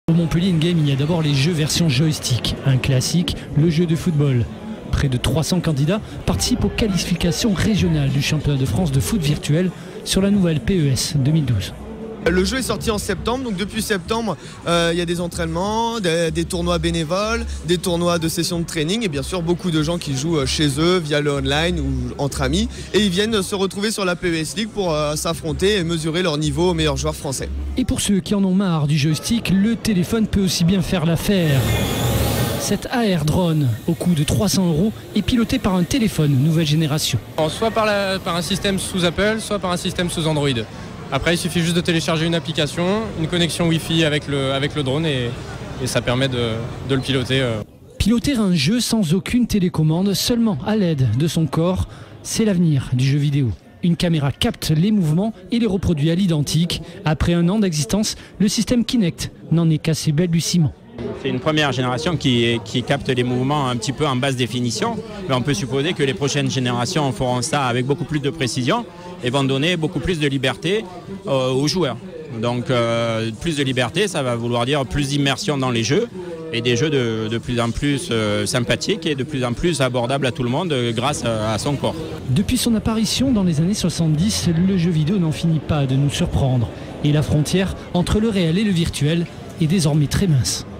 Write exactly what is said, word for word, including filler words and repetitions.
Au Montpellier In-Game, il y a d'abord les jeux version joystick. Un classique, le jeu de football. Près de trois cents candidats participent aux qualifications régionales du championnat de France de foot virtuel sur la nouvelle P E S deux mille douze. Le jeu est sorti en septembre, donc depuis septembre, euh, il y a des entraînements, des, des tournois bénévoles, des tournois de sessions de training et bien sûr beaucoup de gens qui jouent chez eux via le online ou entre amis et ils viennent se retrouver sur la P E S League pour euh, s'affronter et mesurer leur niveau aux meilleurs joueurs français. Et pour ceux qui en ont marre du joystick, le téléphone peut aussi bien faire l'affaire. Cet A R drone, au coût de trois cents euros, est piloté par un téléphone nouvelle génération. Soit par, la, par un système sous Apple, soit par un système sous Android. Après, il suffit juste de télécharger une application, une connexion Wi-Fi avec le, avec le drone et, et ça permet de, de le piloter. Piloter un jeu sans aucune télécommande, seulement à l'aide de son corps, c'est l'avenir du jeu vidéo. Une caméra capte les mouvements et les reproduit à l'identique. Après un an d'existence, le système Kinect n'en est qu'à ses balbutiements. C'est une première génération qui, qui capte les mouvements un petit peu en basse définition, mais on peut supposer que les prochaines générations feront ça avec beaucoup plus de précision et vont donner beaucoup plus de liberté euh, aux joueurs. Donc euh, plus de liberté, ça va vouloir dire plus d'immersion dans les jeux et des jeux de, de plus en plus euh, sympathiques et de plus en plus abordables à tout le monde euh, grâce à, à son corps. Depuis son apparition dans les années soixante-dix, le jeu vidéo n'en finit pas de nous surprendre et la frontière entre le réel et le virtuel est désormais très mince.